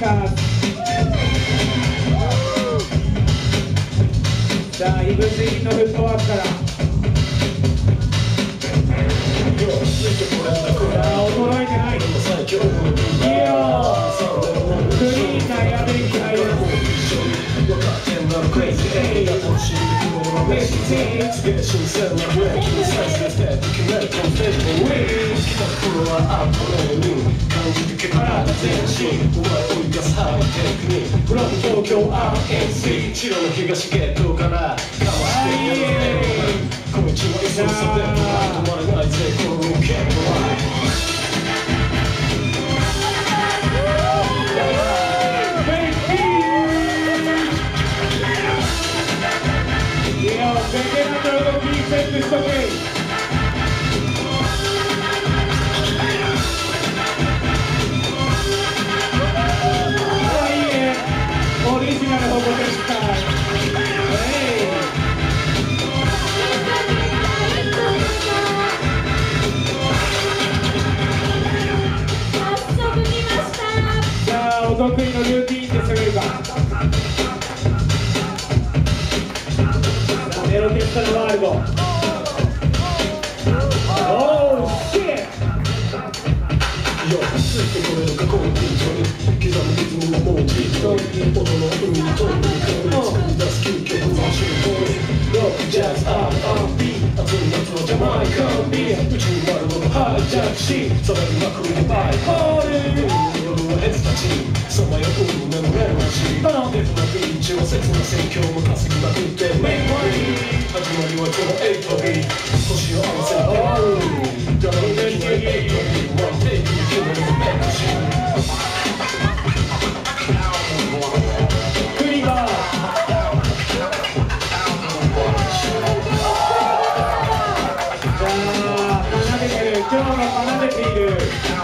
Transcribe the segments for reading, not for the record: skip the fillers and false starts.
か。さあイブスインのフットワークから。衰えてない。いやクリーンなやべき入る。 ブラック東京 RNC 白の東ゲートからかましてやるこの道は急さで止まらないぜこのロケットオリジナルのボテスタイさあお得意のルーティーンで攻めるか。メロテスタのワールド。オーシェついてこれるかコンピートに刻むリズムの文字音の海に飛んでいく作り出す究極の手法ロックジャズ R&B 暑い夏はジャマイカンビー宇宙丸ごとハイジャックし騒ぎまくるバイホール夜はヘズたちさまよう夢のメロディーデフなビーチは切な戦況も稼ぎまくってメインワイン始まりはこのエイトビー星を合わせて誰もできないエイトビーワンテイククリバー奏でてる今日も奏でている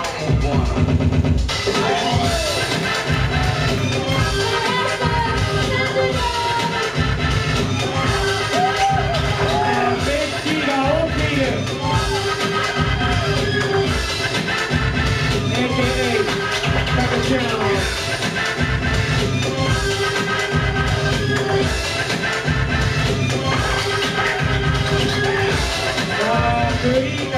ベッキーが追っているグリーン